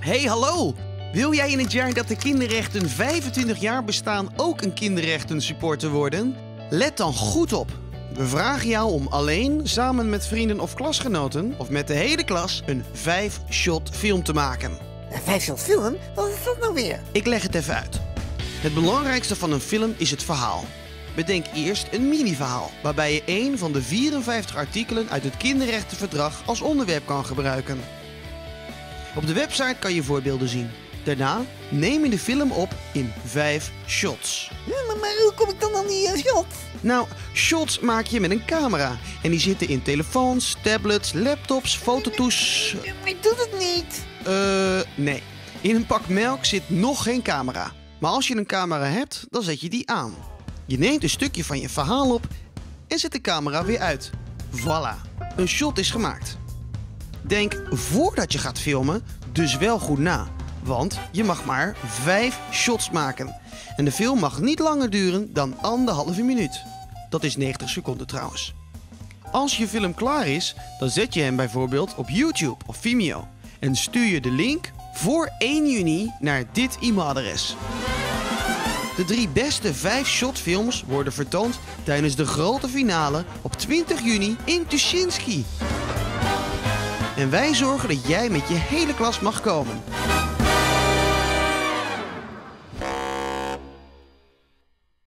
Hey, hallo! Wil jij in het jaar dat de kinderrechten 25 jaar bestaan ook een kinderrechten-supporter worden? Let dan goed op. We vragen jou om alleen, samen met vrienden of klasgenoten, of met de hele klas, een 5-shot film te maken. Een 5-shot film? Wat is dat nou weer? Ik leg het even uit. Het belangrijkste van een film is het verhaal. Bedenk eerst een mini-verhaal, waarbij je een van de 54 artikelen uit het kinderrechtenverdrag als onderwerp kan gebruiken. Op de website kan je voorbeelden zien. Daarna neem je de film op in 5 shots. Ja, maar hoe kom ik dan aan die shot? Nou, shots maak je met een camera. En die zitten in telefoons, tablets, laptops, fototoes... Maar ik doe het niet. Nee. In een pak melk zit nog geen camera. Maar als je een camera hebt, dan zet je die aan. Je neemt een stukje van je verhaal op en zet de camera weer uit. Voilà, een shot is gemaakt. Denk voordat je gaat filmen dus wel goed na. Want je mag maar 5 shots maken. En de film mag niet langer duren dan 1,5 minuut. Dat is 90 seconden trouwens. Als je film klaar is, dan zet je hem bijvoorbeeld op YouTube of Vimeo. En stuur je de link voor 1 juni naar dit e-mailadres. De 3 beste 5-shot films worden vertoond tijdens de grote finale op 20 juni in Tuschinski. En wij zorgen dat jij met je hele klas mag komen.